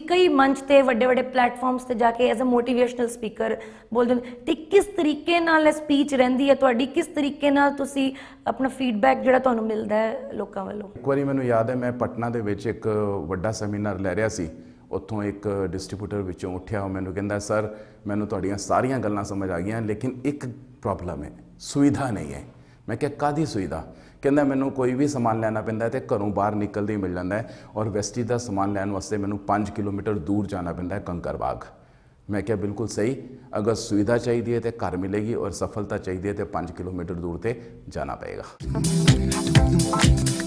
कई मंच ते ਵੱਡੇ ਵੱਡੇ ਪਲੇਟਫਾਰਮਸ ਤੇ ਜਾ ਕੇ ਐਜ਼ ਅ ਮੋਟੀਵੇਸ਼ਨਲ ਸਪੀਕਰ ਬੋਲਦੇ ਹੋ ਤੇ ਕਿਸ ਤਰੀਕੇ ਨਾਲ ਸਪੀਚ ਰਹਿੰਦੀ ਹੈ ਤੁਹਾਡੀ, ਕਿਸ ਤਰੀਕੇ ਨਾਲ ਤੁਸੀਂ ਆਪਣਾ ਫੀਡਬੈਕ ਜਿਹੜਾ ਤੁਹਾਨੂੰ ਮਿਲਦਾ ਹੈ ਲੋਕਾਂ ਵੱਲੋਂ? ਇੱਕ ਵਾਰੀ ਮੈਨੂੰ ਯਾਦ ਹੈ, ਮੈਂ ਪਟਨਾ ਦੇ ਵਿੱਚ ਇੱਕ ਵੱਡਾ ਸੈਮੀਨਾਰ ਲੈ ਰਿਹਾ ਸੀ। ਉੱਥੋਂ ਇੱਕ ਡਿਸਟ੍ਰੀਬਿਊਟਰ ਵਿੱਚੋਂ ਉੱਠਿਆ, ਉਹ ਮੈਨੂੰ ਕਹਿੰਦਾ, ਸਰ ਮੈਨੂੰ ਤੁਹਾਡੀਆਂ ਸਾਰੀਆਂ ਗੱਲਾਂ ਸਮਝ ਆ ਗਈਆਂ, ਲੇਕਿਨ ਇੱਕ ਪ੍ਰੋਬਲਮ ਹੈ, ਸੁਵਿਧਾ ਨਹੀਂ ਹੈ। मैं क्या कादी सुविधा? कहता मैनू कोई भी समान लैना पैंदा तो घरों बाहर निकलते ही मिल जाता है, और वेस्टी का समान लैन वास्ते मैनू 5 किलोमीटर दूर जाना पैंदा है, कंकरबाग। मैं क्या बिल्कुल सही, अगर सुविधा चाहिए तो घर मिलेगी, और सफलता चाहिए तो 5 किलोमीटर दूर से जाना पड़ेगा।